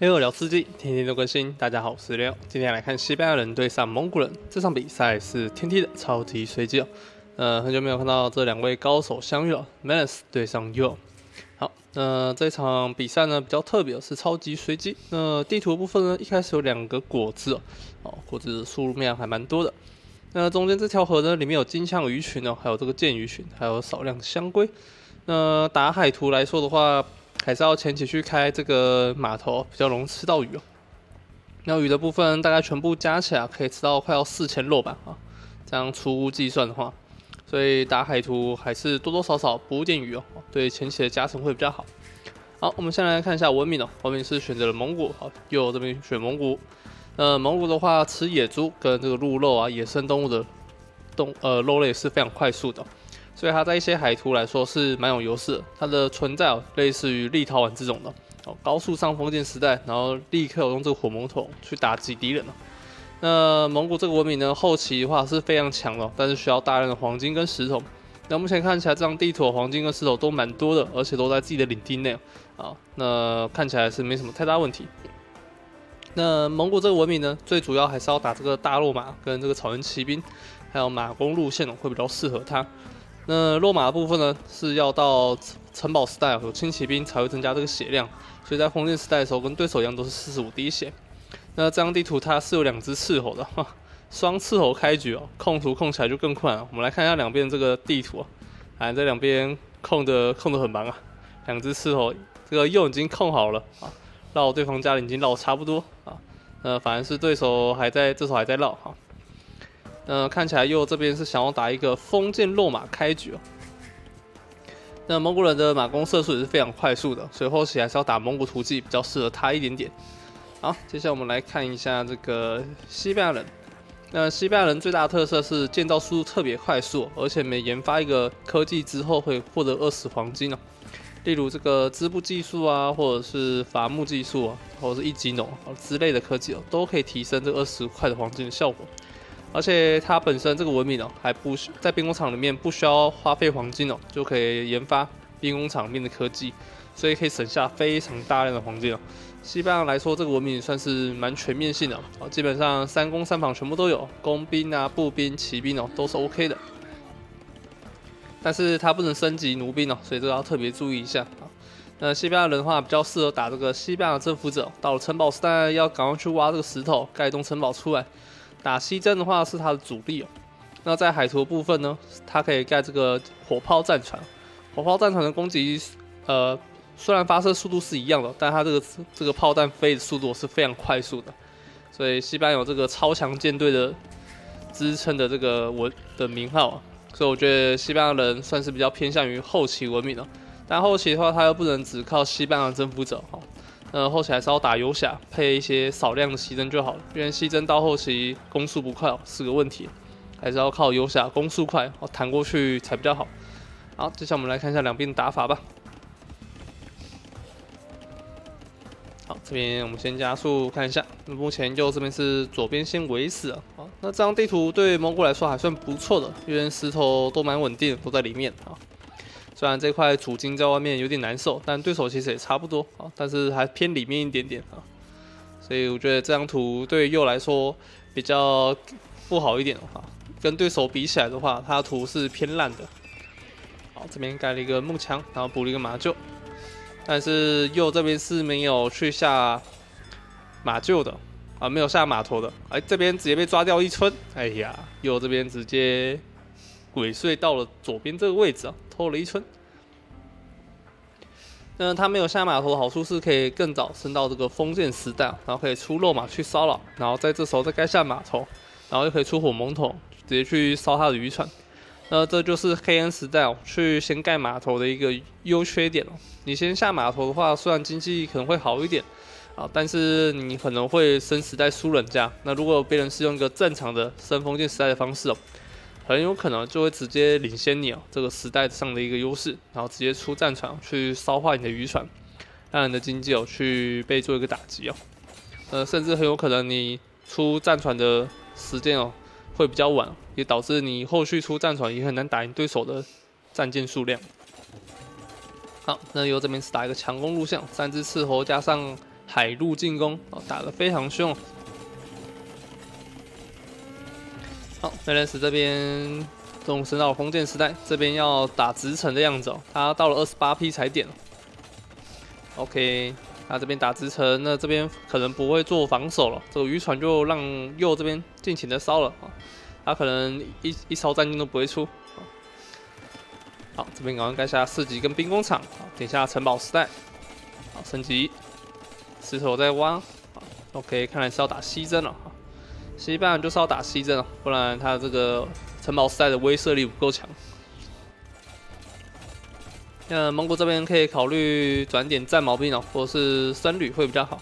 黑俄聊世纪，天天都更新。大家好，我是六。今天来看西班牙人对上蒙古人，这场比赛是天梯的超级随机哦。很久没有看到这两位高手相遇了 ，Menace 对上 Yo。好，这场比赛呢比较特别的是超级随机。地图部分呢一开始有两个果子哦，果子数量还蛮多的。那中间这条河呢里面有金枪鱼群哦，还有这个剑鱼群，还有少量的香龟。那打海图来说的话，还是要前期去开这个码头，比较容易吃到鱼哦。那鱼的部分大概全部加起来可以吃到快要4000肉吧啊，这样初步计算的话，所以打海图还是多多少少补点鱼哦，对前期的加成会比较好。好，我们先来看一下文明哦，文明是选择了蒙古，好，右这边选蒙古。蒙古的话吃野猪跟这个鹿肉啊，野生动物的肉类是非常快速的。所以它在一些海图来说是蛮有优势的，它的存在类似于立陶宛这种的高速上封建时代，然后立刻用这个火蒙头去打击敌人。那蒙古这个文明呢，后期的话是非常强的，但是需要大量的黄金跟石头。那目前看起来这张地图的黄金跟石头都蛮多的，而且都在自己的领地内啊，那看起来是没什么太大问题。那蒙古这个文明呢，最主要还是要打这个大肉马跟这个草原骑兵，还有马弓路线会比较适合它。那落马的部分呢，是要到城堡时代有轻骑兵才会增加这个血量，所以在封建时代的时候跟对手一样都是45滴血。那这张地图它是有2只斥候的，双斥候开局哦，控图控起来就更困难了。我们来看一下两边这个地图啊，这两边控得很忙啊，2只斥候，这个右已经控好了啊，绕对方家里已经绕差不多啊，反而是对手这手还在绕哈。看起来右这边是想要打一个封建落马开局哦。那蒙古人的马弓射速也是非常快速的，所以后期还是要打蒙古图技比较适合他一点点。好，接下来我们来看一下这个西班牙人。那西班牙人最大的特色是建造速度特别快速，而且每研发一个科技之后会获得20黄金哦。例如这个织布技术啊，或者是伐木技术啊，或者是一级农之类的科技都可以提升这20块的黄金的效果。而且它本身这个文明还不在兵工厂里面不需要花费黄金就可以研发兵工厂里面的科技，所以可以省下非常大量的黄金西班牙来说，这个文明算是蛮全面性的基本上3攻3防全部都有，工兵啊、步兵、骑兵都是 OK 的。但是它不能升级弩兵所以这个要特别注意一下那西班牙人的话比较适合打这个西班牙征服者，到了城堡时代要赶快去挖这个石头，盖一栋城堡出来。打西征的话是它的主力那在海图的部分呢，它可以盖这个火炮战船。火炮战船的攻击，虽然发射速度是一样的，但它这个炮弹飞的速度是非常快速的。所以西班牙有这个超强舰队的支撑的这个的名号所以我觉得西班牙人算是比较偏向于后期文明但后期的话，他又不能只靠西班牙征服者后期还是要打游侠，配一些少量的牺牲就好了。因为牺牲到后期攻速不快是个问题，还是要靠游侠攻速快弹过去才比较好。好，接下来我们来看一下两边的打法吧。好，这边我们先加速看一下，目前右这边是左边先围死那这张地图对蒙古来说还算不错的，因为石头都蛮稳定的，都在里面虽然这块主金在外面有点难受，但对手其实也差不多但是还偏里面一点点所以我觉得这张图对右来说比较不好一点跟对手比起来的话，它的图是偏烂的。好，这边盖了一个木墙，然后补了一个马厩，但是右这边是没有去下马厩的没有下码头的，这边直接被抓掉一村，哎呀，右这边直接鬼祟到了左边这个位置偷了一村。那他没有下码头的好处是可以更早升到这个封建时代然后可以出肉马去骚扰，然后在这时候再盖下码头，然后又可以出火蒙头，直接去烧他的渔船。那这就是黑暗时代去先盖码头的一个优缺点你先下码头的话，虽然经济可能会好一点但是你可能会升时代输人家。那如果别人是用一个正常的升封建时代的方式很有可能就会直接领先你这个时代上的一个优势，然后直接出战船去烧坏你的渔船，让你的经济去被做一个打击甚至很有可能你出战船的时间会比较晚，也导致你后续出战船也很难打赢对手的战舰数量。好，那右这边是打一个强攻路线，3只斥候加上海陆进攻哦，打得非常凶。好，梅兰斯这边终升到了封建时代，这边要打直城的样子哦，他到了28P 才点。OK， 他这边打直城，那这边可能不会做防守了，这个渔船就让右这边尽情的烧了啊，他可能一艘战舰都不会出。好，这边赶快盖下4级跟兵工厂，好，点下城堡时代，好，升级，石头再挖，好 ，OK， 看来是要打西征了。西班牙就是要打西征了，不然他这个城堡时代的威慑力不够强。那蒙古这边可以考虑转点战矛兵哦，或者是僧侣会比较好。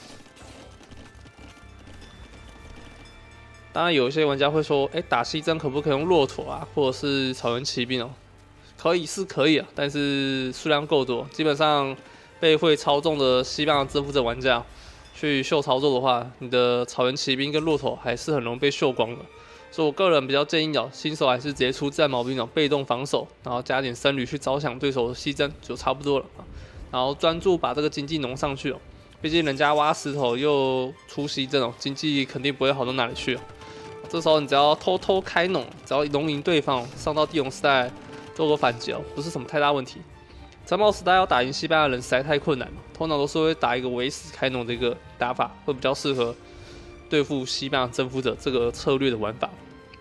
当然，有一些玩家会说，打西征可不可以用骆驼啊，或者是草原骑兵哦？可以是可以啊，但是数量够多，基本上被会操纵的西班牙征服者玩家去秀操作的话，你的草原骑兵跟骆驼还是很容易被秀光的。所以我个人比较建议哦，新手还是直接出战矛兵哦，被动防守，然后加点僧侣去招降对手的西征就差不多了啊。然后专注把这个经济弄上去哦，毕竟人家挖石头又出西征哦，经济肯定不会好到哪里去哦。这时候你只要偷偷开农，只要农赢对方，上到帝王时代做个反击哦，不是什么太大问题。城堡时代要打赢西班牙人实在太困难了，通常都是会打一个围死开农的一个打法，会比较适合对付西班牙征服者这个策略的玩法。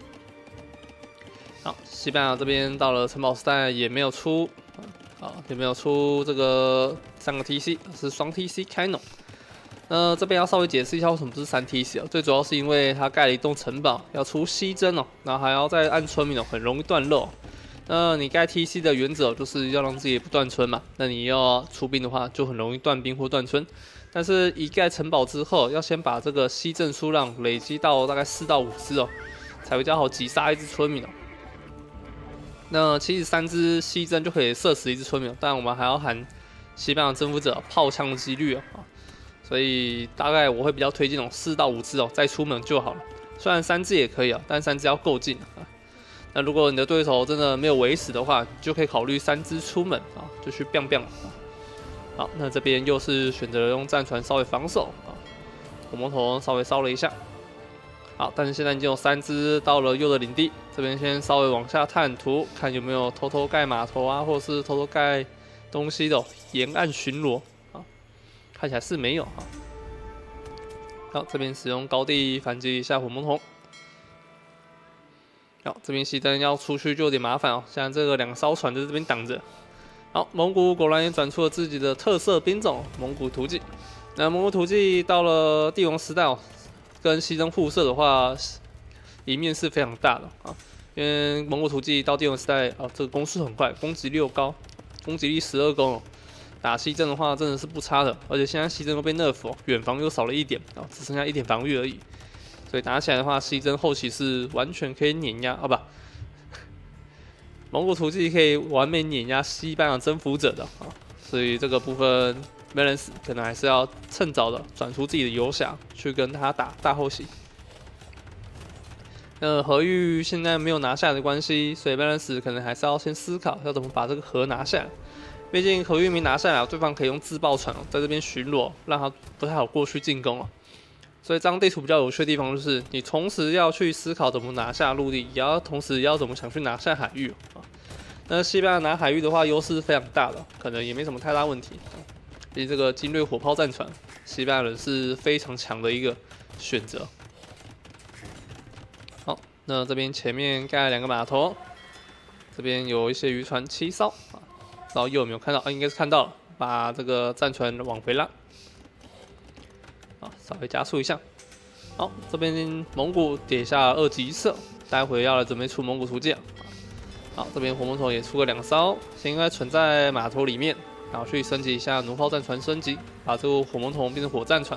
好，西班牙这边到了城堡时代也没有出，好，也没有出这个3个 TC， 是双 TC 开农。这边要稍微解释一下为什么不是3 TC 哦，最主要是因为它盖了一栋城堡，要出西征哦，然后还要再按村民哦，很容易断漏。你盖 TC 的原则就是要让自己不断村嘛，那你要出兵的话，就很容易断兵或断村。但是，一盖城堡之后，要先把这个西镇数量累积到大概4到5只哦，才会比较好击杀一只村民哦。那其实3只西镇就可以射死一只村民，但我们还要含西班牙征服者炮枪的几率哦，所以大概我会比较推荐4到5只哦，再出门就好了。虽然3只也可以啊，但3只要够近啊。那如果你的对手真的没有围死的话，就可以考虑3只出门啊，就去 biang biang 啊。好，那这边又是选择用战船稍微防守啊，火魔头稍微烧了一下。好，但是现在已经有3只到了右的领地，这边先稍微往下探图，看有没有偷偷盖码头啊，或者是偷偷盖东西的沿岸巡逻啊，看起来是没有啊。好，这边使用高地反击一下火魔头。好，这边西征要出去就有点麻烦哦，现在这个2艘船在这边挡着。好，蒙古果然也转出了自己的特色兵种——蒙古图骑。那蒙古图骑到了帝王时代哦，跟西征互射的话，赢面是非常大的啊。因为蒙古图骑到帝王时代啊，这个攻速很快，攻击力又高，攻击力12攻哦。打西征的话真的是不差的，而且现在西征又被 nerf 哦，远防又少了1点啊，只剩下1点防御而已。所以打起来的话，西征后期是完全可以碾压啊，不，蒙古图骑可以完美碾压西班牙征服者的啊。所以这个部分 Melons 可能还是要趁早的转出自己的游侠去跟他打大后期。河域现在没有拿下的关系，所以 Melons 可能还是要先思考要怎么把这个河拿下来。毕竟河域没拿下来，对方可以用自爆船在这边巡逻，让他不太好过去进攻哦。所以这张地图比较有趣的地方就是，你同时要去思考怎么拿下陆地，也要同时要怎么想去拿下海域啊。那西班牙拿海域的话，优势非常大的，可能也没什么太大问题。毕竟这个精锐火炮战船，西班牙人是非常强的一个选择。好，那这边前面盖了2个码头，这边有一些渔船7艘啊，不知道右有没有看到？应该是看到了，把这个战船往回拉。啊，稍微加速一下。好，这边蒙古点下2级射，待会要来准备出蒙古图骑啊。好，这边火魔头也出个2艘，先应该存在码头里面，然后去升级一下弩炮战船升级，把这个火魔头变成火战船。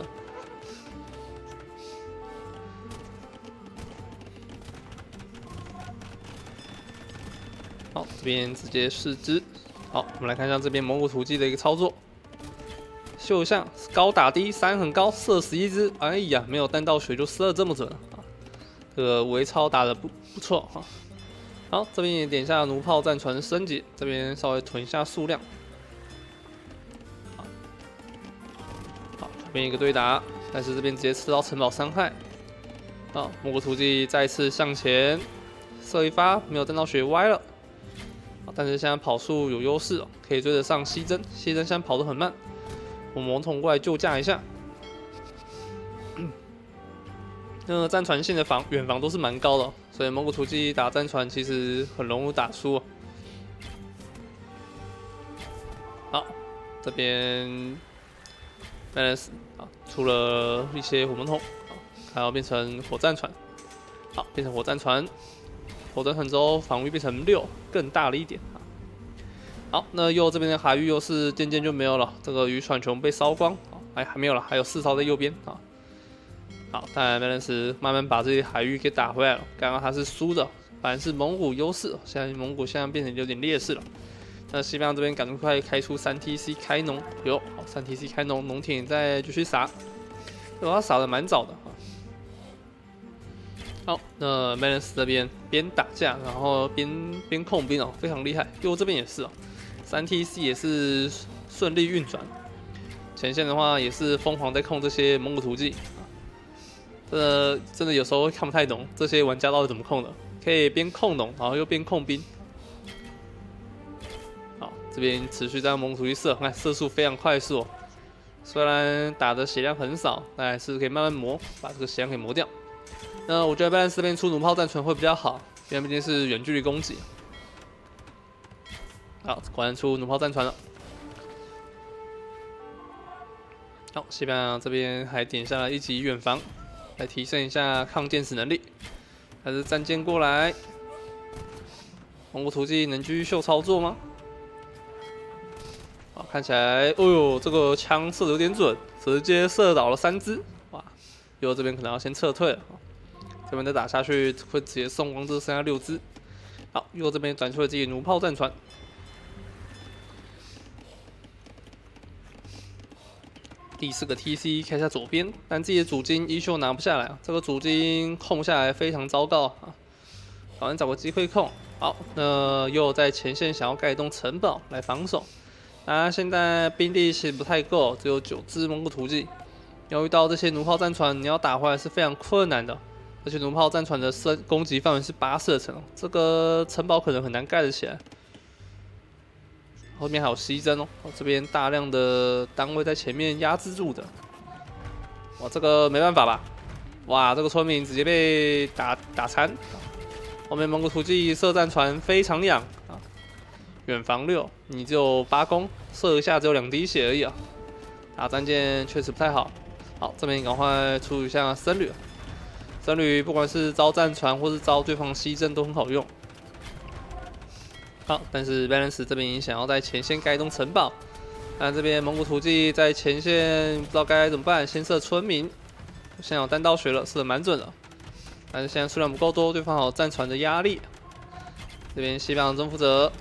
好，这边直接4只。好，我们来看一下这边蒙古图骑的一个操作。秀一下，高打低，3很高，射死1只。哎呀，没有弹到血就射得这么准啊！这个微操打得不错啊。好，这边也点一下弩炮战船升级，这边稍微囤一下数量。好， 这边一个对打，但是这边直接吃到城堡伤害。好，蒙古突骑再次向前射一发，没有站到血歪了。但是现在跑速有优势，可以追得上西征。西征现在跑得很慢，我们王统过来救驾一下。那战船线的远防都是蛮高的，所以蒙古突骑打战船其实很容易打输。好，这边 balance 啊，出了一些火猛桶，还要变成火战船。好，变成火战船。火战船之后防御变成6，更大了一点。好，那右这边的海域优势渐渐就没有了，这个渔船全部被烧光。哎，还没有了，还有4艘在右边啊。好，但梅伦斯慢慢把这些海域给打回来了。刚刚他是输的，反而是蒙古优势，现在蒙古现在变成有点劣势了。那西班牙这边赶快开出3TC 开农，有好3TC 开农，农田也在继续撒，他撒的蛮早的。好，那 Melons 这边边打架，然后边控兵哦，非常厉害。右这边也是哦，3TC 也是顺利运转。前线的话也是疯狂在控这些蒙古突骑，真的有时候会看不太懂这些玩家到底怎么控的，可以边控农，然后又边控兵。好，这边持续在蒙古突骑射，看射速非常快速哦。虽然打的血量很少，但还是可以慢慢磨，把这个血量给磨掉。那我觉得 balance 这边出弩炮战船会比较好，因为毕竟是远距离攻击。好，果然出弩炮战船了。好，西班牙这边还点下了1级远防，来提升一下抗箭矢能力。还是战舰过来，蒙古突骑能继续秀操作吗？好，看起来，哦呦，这个枪射的有点准，直接射倒了3只。哇，右这边可能要先撤退了。这边再打下去会直接送光，只剩下6只。好，右这边转出了自己弩炮战船。第4个 TC 开下左边，但自己的主金依旧拿不下来啊！这个主金控下来非常糟糕啊！好像找个机会控。好，那右在前线想要盖一栋城堡来防守。那现在兵力其实不太够，只有9只蒙古突骑。要遇到这些弩炮战船，你要打回来是非常困难的。而且弩炮战船的攻击范围是8射程，这个城堡可能很难盖得起来。后面还有西征哦，这边大量的单位在前面压制住的。哇，这个没办法吧？哇，这个村民直接被打残。后面蒙古突骑射战船非常痒啊，远防6，你只有8攻，射一下只有2滴血而已啊。打战舰确实不太好。好，这边赶快出一下僧侣。僧侣不管是招战船或是招对方西征都很好用。好，但是 balance 这边想要在前线盖一栋城堡，但这边蒙古突骑在前线不知道该怎么办，先射村民。现在有单刀血了，射得蛮准的，但是现在数量不够多，对方有战船的压力。这边西班牙征服者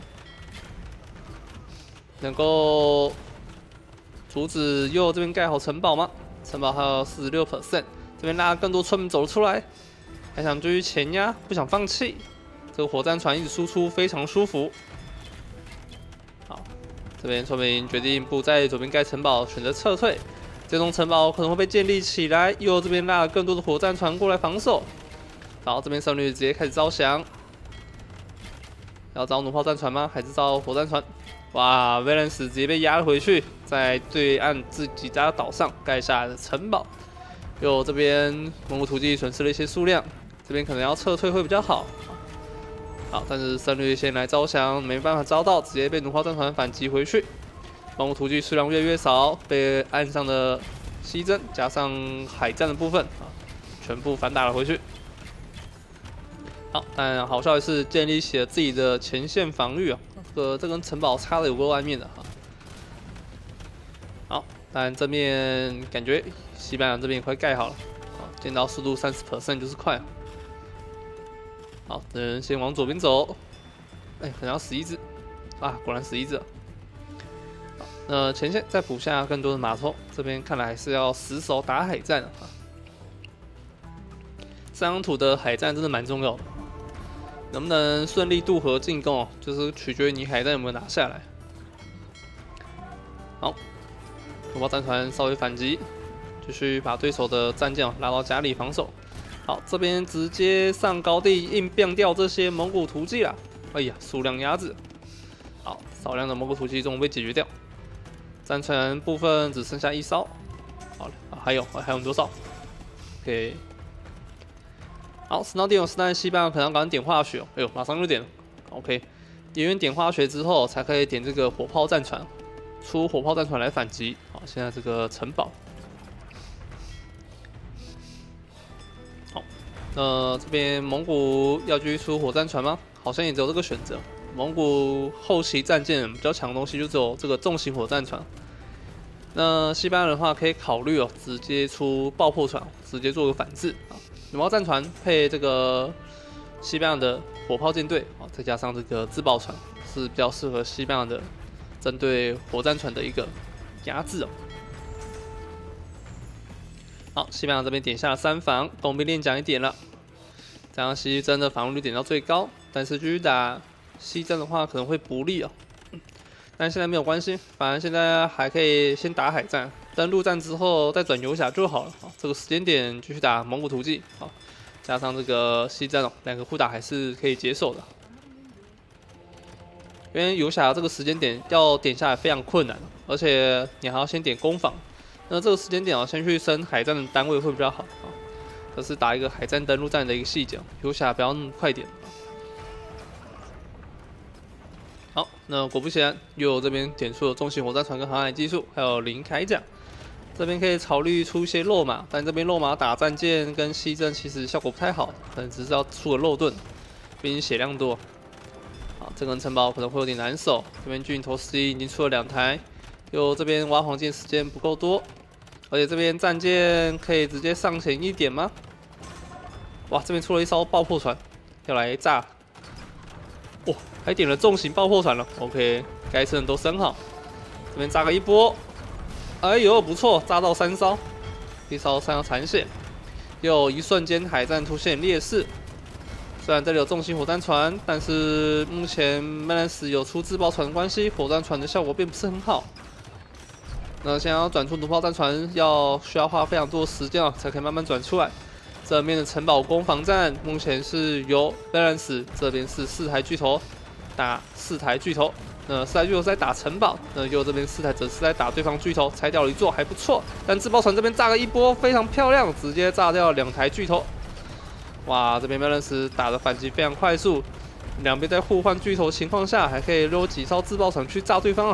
能够阻止右这边盖好城堡吗？城堡还有46%。这边拉更多村民走了出来，还想继续前压，不想放弃。这个火战船一直输出，非常舒服。好，这边村民决定不在左边盖城堡，选择撤退。这栋城堡可能会被建立起来，右这边拉了更多的火战船过来防守。然后这边僧侣直接开始招降，要招弩炮战船吗？还是招火战船？哇 ，Valence 直接被压了回去，在对岸自己家岛上盖下的城堡。右这边蒙古突骑损失了一些数量，这边可能要撤退会比较好。好，但是僧侣先来招降，没办法招到，直接被弩炮战船反击回去。蒙古突骑数量越来越少，被岸上的西征加上海战的部分啊，全部反打了回去。好，但好消息是建立起了自己的前线防御啊，这跟城堡差的有够外面的哈。好，但正面感觉西班牙这边也快盖好了，建到速度30% 就是快。好，等人先往左边走，哎，可能要11只啊，果然11只了。好，那前线再补下更多的码头，这边看来还是要死守打海战啊。三张图的海战真的蛮重要的，能不能顺利渡河进攻，就是取决于你海战有没有拿下来。好，弩炮战船稍微反击， 继续把对手的战舰拉到家里防守。好，这边直接上高地硬变掉这些蒙古突骑啦。哎呀，数量压制。好，少量的蒙古突骑终于被解决掉。战船部分只剩下1艘。好了，还有多少 ？OK。好，死到地有时代，西班牙可能要赶紧点化学。哎呦，马上就点了。OK， 点完点化学之后，才可以点这个火炮战船，出火炮战船来反击。好，现在这个城堡。好，这边蒙古要继续出火战船吗？好像也只有这个选择。蒙古后期战舰比较强的东西就只有这个重型火战船。那西班牙人的话可以考虑直接出爆破船，直接做个反制啊。羽毛战船配这个西班牙的火炮舰队啊，再加上这个自爆船，是比较适合西班牙的针对火战船的一个压制哦。好，西班牙这边点下了3防，工兵练奖1点了。这样西征的防御率点到最高，但是继续打西征的话可能会不利哦。但现在没有关系，反正现在还可以先打海战，登陆战之后再转游侠就好了。这个时间点继续打蒙古突骑，好，加上这个西征哦，2个互打还是可以接受的。因为游侠这个时间点要点下来非常困难，而且你还要先点攻防。那这个时间点先去升海战的单位会比较好啊。这是打一个海战登陆战的一个细节，游侠不要那么快点。好，那果不其然，又有这边点出了重型火战船跟航海技术，还有零铠甲。这边可以考虑出一些肉马，但这边肉马打战舰跟西征其实效果不太好，可能只是要出个肉盾，毕竟血量多。好，这根城堡可能会有点难守。这边巨型投石机已经出了2台，又这边挖黄金时间不够多，而且这边战舰可以直接上前1点吗？哇，这边出了1艘爆破船，要来炸。哇，还点了重型爆破船了。OK， 该升的都升好。这边炸个1波，哎呦，不错，炸到3艘，1艘3条残血，又一瞬间海战出现劣势。虽然这里有重型火战船，但是目前麦兰斯有出自爆船的关系，火战船的效果并不是很好。那现在要转出弩炮战船，需要花非常多的时间才可以慢慢转出来。这面的城堡攻防战目前是由 Balance 这边是4台巨头打4台巨头，4台巨头是在打城堡，右这边4台则是在打对方巨头，拆掉了1座还不错。但自爆船这边炸了1波，非常漂亮，直接炸掉2台巨头。哇，这边 Balance 打的反击非常快速，两边在互换巨头情况下，还可以溜几艘自爆船去炸对方啊。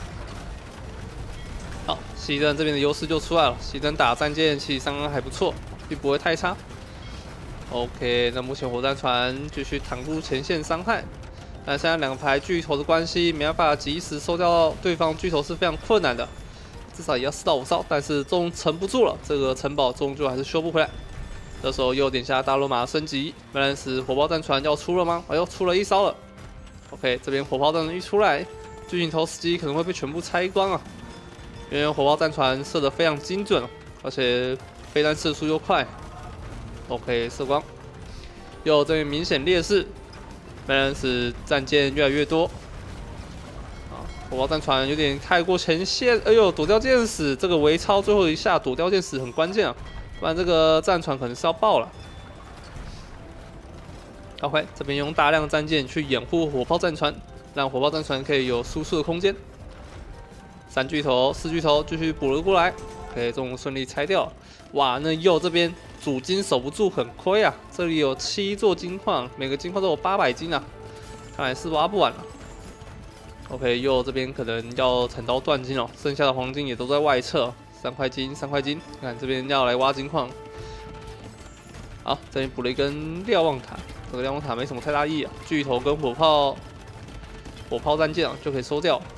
好，西征这边的优势就出来了，西征打战舰其实伤害还不错。并不会太差。OK， 那目前火战船继续挡住前线伤害，但现在2排巨头的关系，没办法及时收掉对方巨头是非常困难的，至少也要4到5艘，但是终撑不住了，这个城堡终究还是修不回来。这时候又点下大罗马升级，原来是火炮战船要出了吗？哎呦，出了1艘了。OK， 这边火炮战船一出来，巨型投石机可能会被全部拆光啊，因为火炮战船射得非常精准，而且飞弹射速又快。OK， 射光，又这边明显劣势，当然是战舰越来越多。啊，火炮战船有点太过前线，哎呦，躲掉箭矢，这个微操最后一下躲掉箭矢很关键啊，不然这个战船可能是要爆了。OK， 这边用大量战舰去掩护火炮战船，让火炮战船可以有输出的空间。3巨头、4巨头继续补了过来，可以终于顺利拆掉。哇，那右这边主金守不住，很亏啊！这里有7座金矿，每个金矿都有800金啊，看来是挖不完了。OK， 右这边可能要惨遭断金哦，剩下的黄金也都在外侧，3块金，3块金。看这边要来挖金矿。好，这边补了一根瞭望塔，这个瞭望塔没什么太大意义啊，巨头跟火炮战舰就可以收掉。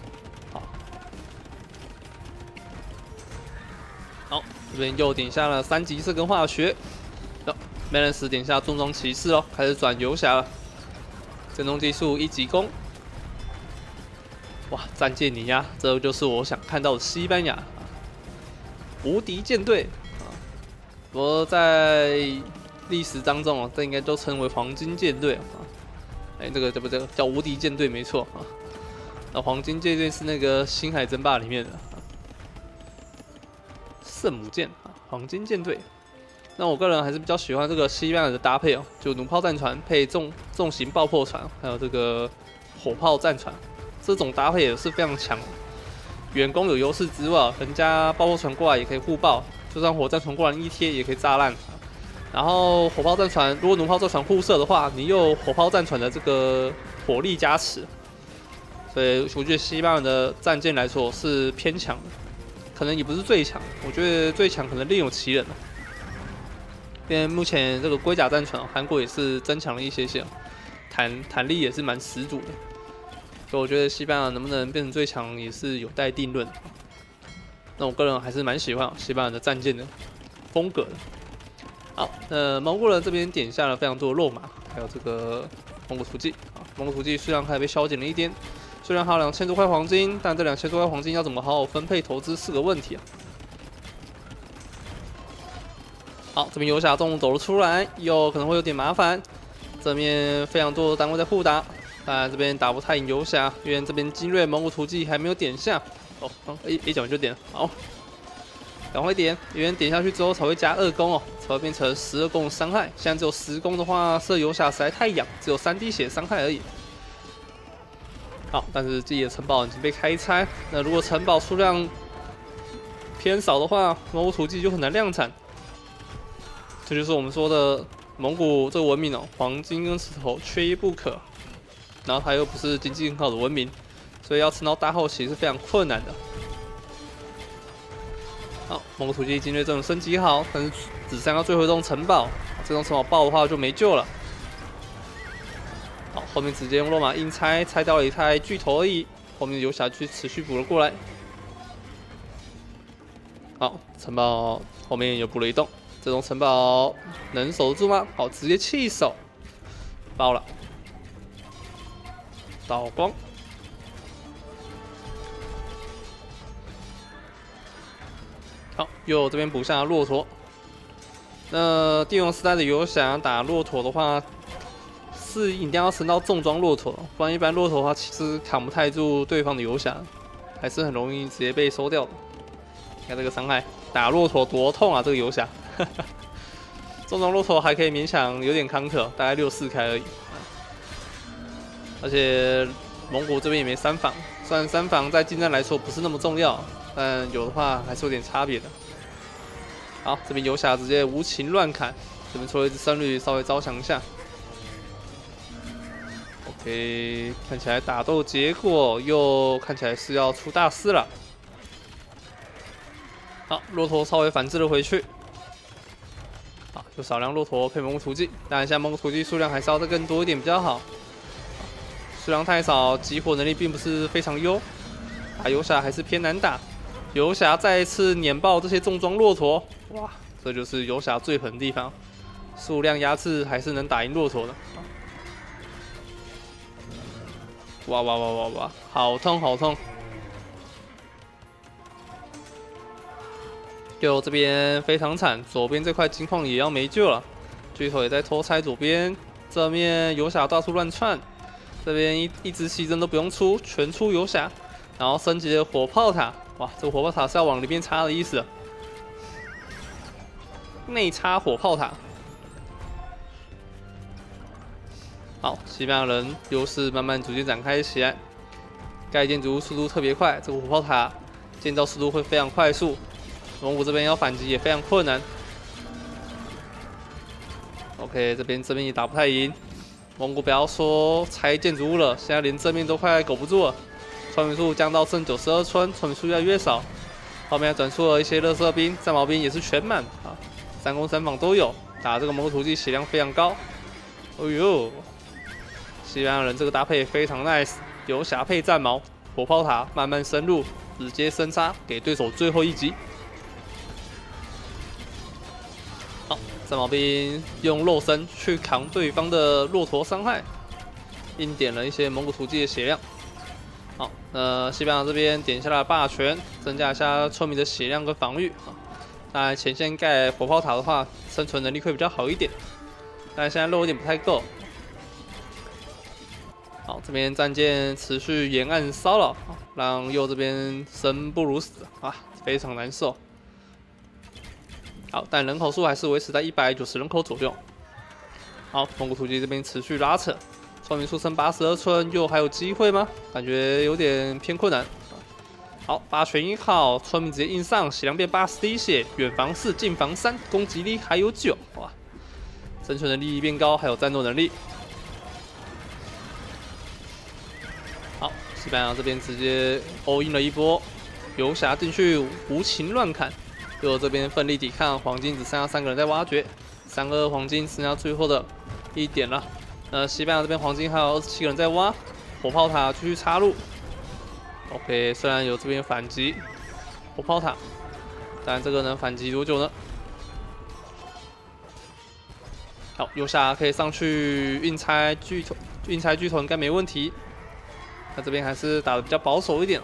好，这边又点下了3级射跟化学，梅兰斯点下重装骑士哦，开始转游侠了。震动技术1级攻，哇，战舰碾压，这就是我想看到的西班牙无敌舰队啊！不过在历史当中这应该都称为黄金舰队啊。这个不叫无敌舰队没错啊。那黄金舰队是那个星海争霸里面的。圣母舰啊， 黄金舰队。那我个人还是比较喜欢这个西班牙的搭配哦，就弩炮战船配重型爆破船，还有这个火炮战船，这种搭配也是非常强。远攻有优势之外，人家爆破船过来也可以互爆，就算火战船过来一贴也可以炸烂。然后火炮战船，如果弩炮战船互射的话，你又有火炮战船的这个火力加持，所以我觉得西班牙的战舰来说是偏强的，可能也不是最强，我觉得最强可能另有其人了。因为目前这个龟甲战船，韩国也是增强了一些，弹力也是蛮十足的。所以我觉得西班牙能不能变成最强也是有待定论。那我个人还是蛮喜欢西班牙的战舰的风格的。好，蒙古人这边点下了非常多的肉马，还有这个蒙古图记啊。蒙古图记虽然还被削减了一点，虽然还有2000多块黄金，但这2000多块黄金要怎么好好分配投资是个问题啊。好，这边游侠中走了出来，又可能会有点麻烦。这边非常多的单位在互打，当然这边打不太赢游侠，因为这边精锐蒙古图记还没有点下。哦，A 讲就点了，好。赶快点，因为点下去之后才会加2攻哦，才会变成12攻的伤害。现在只有10攻的话，射游侠实在太痒，只有3滴血伤害而已。好，但是自己的城堡已经被开拆，那如果城堡数量偏少的话，蒙古图记就很难量产。这就是我们说的蒙古这个文明哦，黄金跟石头缺一不可。然后它又不是经济很好的文明，所以要撑到大后期是非常困难的。好，蒙古图记精锐阵容升级好，但是只剩下最后一栋城堡，这栋城堡爆的话就没救了。好，后面直接用罗马硬拆，拆掉了一台巨头而已，后面的游侠去持续补了过来。好，城堡后面又补了一栋，这栋城堡能守得住吗？好，直接弃守，爆了，倒光。好，又这边补下骆驼。那帝王时代的游侠打骆驼的话，是一定要升到重装骆驼，不然一般骆驼的话其实扛不太住对方的游侠，还是很容易直接被收掉的。你看这个伤害，打骆驼多痛啊！这个游侠，重装骆驼还可以勉强有点counter，大概6-4开而已。而且蒙古这边也没3防，虽然3防在近战来说不是那么重要。但有的话还是有点差别的。好，这边游侠直接无情乱砍，这边出了一只胜率，稍微招降一下。OK， 看起来打斗结果又看起来是要出大事了。好，骆驼稍微反制了回去。好，有少量骆驼配蒙古图记，当然现在蒙古图记数量还是要再更多一点比较好。数量太少，集火能力并不是非常优，打游侠还是偏难打。游侠再一次碾爆这些重装骆驼，哇，这就是游侠最狠的地方，数量压制还是能打赢骆驼的。哇哇哇哇哇，好痛好痛！就这边非常惨，左边这块金矿也要没救了，巨头也在偷拆左边，这面游侠到处乱窜，这边一只牺牲都不用出，全出游侠，然后升级了火炮塔。哇，这个火炮塔是要往里面插的意思，内插火炮塔。好，西班牙人优势慢慢逐渐展开起来，盖建筑物速度特别快，这个火炮塔建造速度会非常快速，蒙古这边要反击也非常困难。OK， 这边也打不太赢，蒙古不要说拆建筑物了，现在连正面都快苟不住了。村民数降到剩92村，村民数越来越少。后面还转出了一些垃圾兵、战矛兵，也是全满啊，3攻3防都有。打这个蒙古图记血量非常高。哎呦，西班牙人这个搭配非常 nice， 游侠配战矛，火炮塔慢慢深入，直接生杀，给对手最后一击。好，战矛兵用肉身去扛对方的骆驼伤害，硬点了一些蒙古图记的血量。好，西班牙这边点下了霸权，增加一下村民的血量跟防御啊。当然前线盖火炮塔的话，生存能力会比较好一点，但现在肉有点不太够。好，这边战舰持续沿岸骚扰，让右这边生不如死啊，非常难受。 好，但人口数还是维持在190人口左右。好，蒙古突击这边持续拉扯，村民出生82村，又还有机会吗？感觉有点偏困难。好，8拳1号，村民直接硬上，血量变80滴血，远防4，近防3，攻击力还有9，哇，生存能力变高，还有战斗能力。好，西班牙这边直接 all in 了一波，游侠进去无情乱砍，右这边奋力抵抗，黄金只剩下3个人在挖掘，32黄金剩下最后的1点了。西班牙这边黄金还有27个人在挖，火炮塔继续插入。OK， 虽然有这边反击火炮塔，但这个能反击多久呢？好，右下可以上去运拆巨头，运拆巨头应该没问题。那这边还是打得比较保守一点。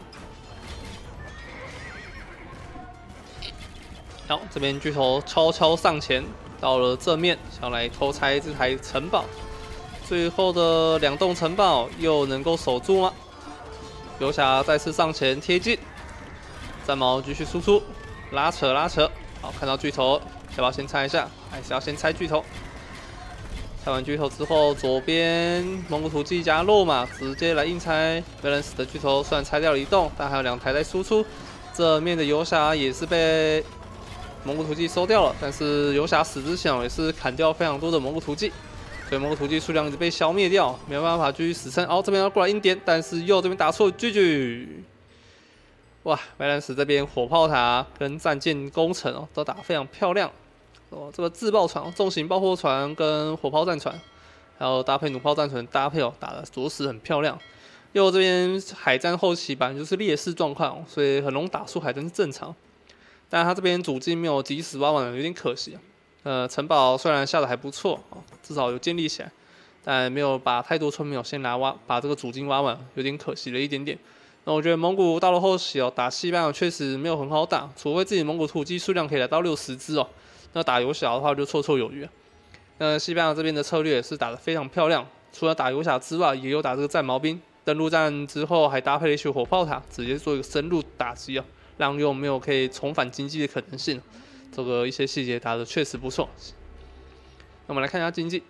好，这边巨头悄悄上前，到了正面，想来偷拆这台城堡。最后的2栋城堡又能够守住吗？游侠再次上前贴近，战矛继续输出，拉扯。好，看到巨头，要不要先拆一下？还是要先拆巨头？拆完巨头之后，左边蒙古突击加肉马直接来硬拆 Balance 的巨头，虽然拆掉了1栋，但还有2台在输出。这面的游侠也是被蒙古突击收掉了，但是游侠死之前也是砍掉非常多的蒙古突击。所以蒙古突击数量一直被消灭掉，没有办法继续死撑。哦，这边要过来硬点，但是右这边打错GG。哇，白兰石这边火炮塔跟战舰工程哦都打得非常漂亮。哦，这个自爆船、重型爆破船跟火炮战船，还有搭配弩炮战船搭配哦，打得着实很漂亮。右这边海战后期版就是劣势状况，所以很容易打输海战是正常。但他这边主机没有及时挖完，有点可惜啊。城堡虽然下的还不错，至少有建立起来，但没有把太多村民先把这个主金挖完，有点可惜了一点点。那我觉得蒙古到了后期打西班牙确实没有很好打，除非自己蒙古突击数量可以来到60只哦，那打游侠的话就绰绰有余。西班牙这边的策略也是打得非常漂亮，除了打游侠之外，也有打这个战矛兵。登陆战之后还搭配了一群火炮塔，直接做一个深入打击让右没有可以重返经济的可能性。这个一些细节打得确实不错。那我们来看一下经济。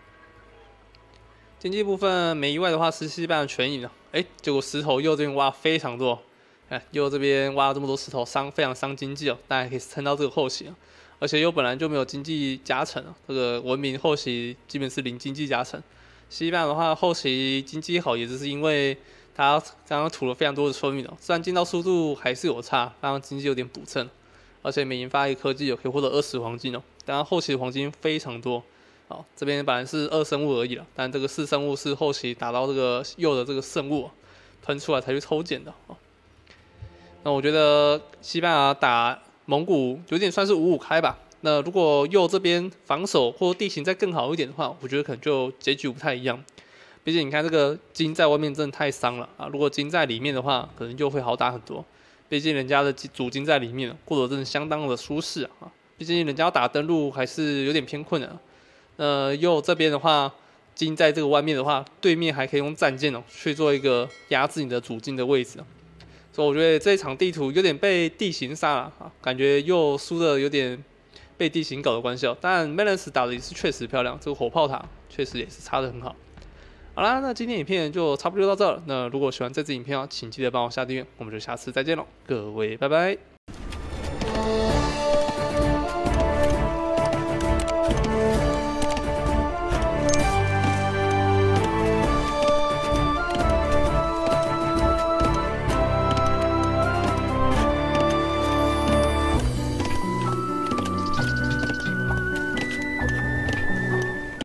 经济部分没意外的话是西班牙全赢了。结果石头右这边挖非常多，右这边挖了这么多石头，非常伤经济大家可以撑到这个后期而且右本来就没有经济加成这个文明后期基本是零经济加成。西班牙的话后期经济好，也只是因为他刚刚吐了非常多的村民虽然进到速度还是有差，让经济有点补正。而且每研发一个科技可以获得20黄金当然后期的黄金非常多。好，这边本来是2生物而已了，但这个4生物是后期打到这个右的这个圣物喷出来才去抽检的那我觉得西班牙打蒙古有点算是5-5开吧。那如果右这边防守或地形再更好一点的话，我觉得可能就结局不太一样。毕竟你看这个金在外面真的太伤了如果金在里面的话，可能就会好打很多。毕竟人家的主金在里面，过得真的相当的舒适毕竟人家要打登陆还是有点偏困难右这边的话，金在这个外面的话，对面还可以用战舰去做一个压制你的主金的位置所以我觉得这一场地图有点被地形杀了感觉又输的有点被地形搞的关系当然 Melons 打的也是确实漂亮，这个火炮塔确实也是插的很好。好啦，那今天影片就差不多到这了。那如果喜欢这支影片请记得帮我下订阅，我们就下次再见喽，各位拜拜。